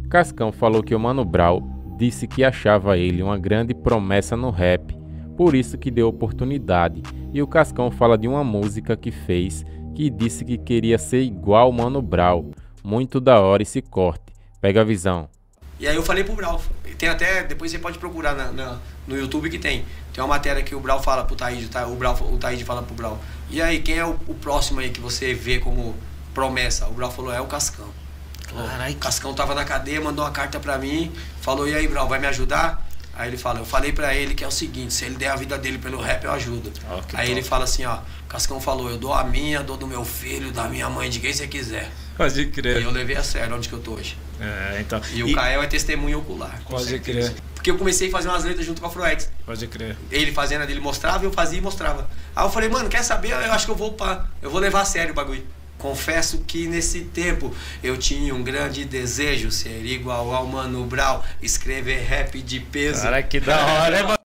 Cascão falou que o Mano Brown disse que achava ele uma grande promessa no rap, por isso que deu oportunidade. E o Cascão fala de uma música que fez, que disse que queria ser igual o Mano Brown. Muito da hora esse corte. Pega a visão. E aí eu falei pro Brau, tem até, depois você pode procurar no YouTube que tem uma matéria que o Brau fala pro Taíde, o Taíde fala pro Brau, e aí, quem é o próximo aí que você vê como promessa? O Brau falou, é o Cascão. O Cascão tava na cadeia, mandou uma carta pra mim, falou, e aí, Brau, vai me ajudar? Aí ele fala, eu falei pra ele que é o seguinte, se ele der a vida dele pelo rap, eu ajudo. Aí ele fala assim, ó, Cascão falou, eu dou a minha, dou do meu filho, da minha mãe, de quem você quiser. Pode crer. E eu levei a sério onde que eu tô hoje. Então. E o Kael é testemunha ocular. Pode crer. Porque eu comecei a fazer umas letras junto com a Froex. Pode crer. Ele fazendo a dele mostrava, eu fazia e mostrava. Aí eu falei, mano, quer saber? Eu acho que eu vou levar a sério o bagulho. Confesso que nesse tempo eu tinha um grande desejo, ser igual ao Mano Brown, escrever rap de peso. Cara, que da hora, hein, mano?